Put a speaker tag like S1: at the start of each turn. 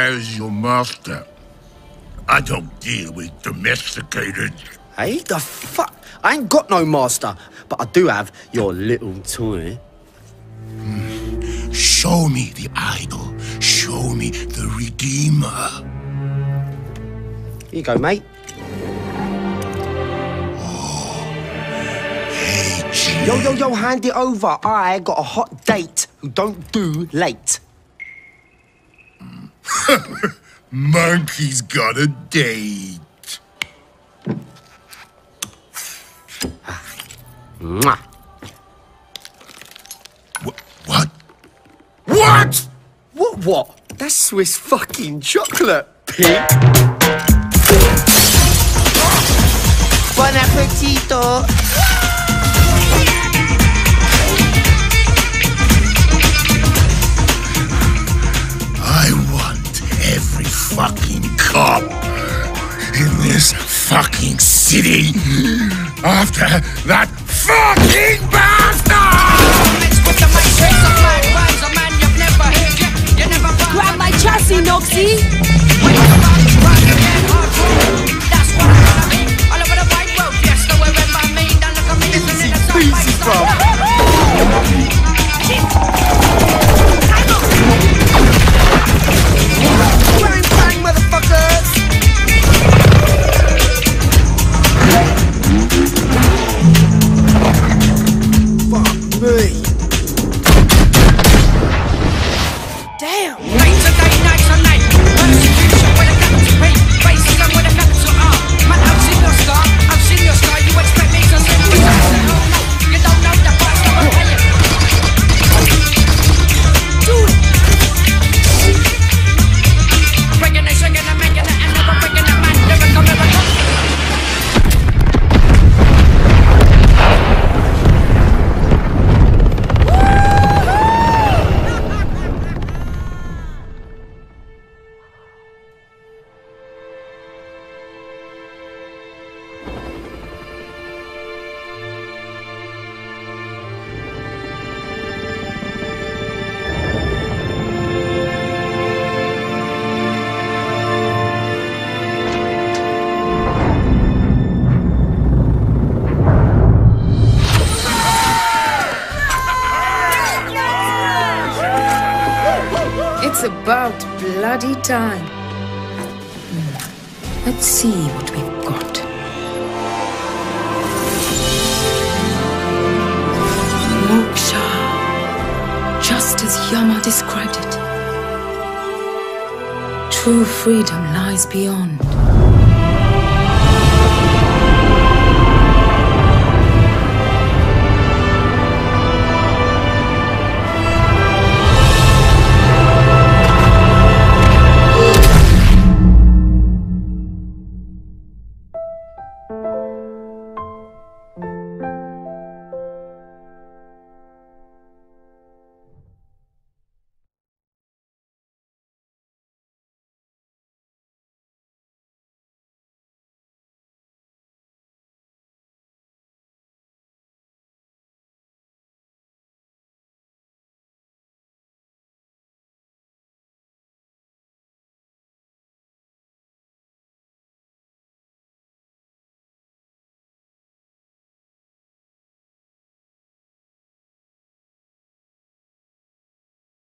S1: Where's your master? I don't deal with domesticated.
S2: Hey, the fuck? I ain't got no master, but I do have your little toy.
S1: Show me the idol. Show me the Redeemer.
S2: Here you go, mate.
S1: Hey, G.
S2: Yo, hand it over. I got a hot date who don't do late.
S1: Monkey's got a date.
S2: Mwah.
S1: What? What?
S2: What? That's Swiss fucking chocolate, pig. Bon appetito.
S1: I want every fucking cop in this fucking city after that fucking bastard!
S3: Grab my chassis, Noxie!
S2: Easy, bro. Bang, bang, motherfuckers! Fuck me.
S3: Damn!
S4: Nights and day, nights and night. Persecution with a capital P. Racism with a capital R. Man, I've seen your scar. I've seen your scar. You expect me to send you something? Oh no, you don't know the price that I'm paying.
S3: Dude!
S4: Breaking and shaking and making it and never breaking it, man. Lyrical, miracle.
S3: It's about bloody time. Let's see what we've got. Moksha. Just as Yama described it. True freedom lies beyond.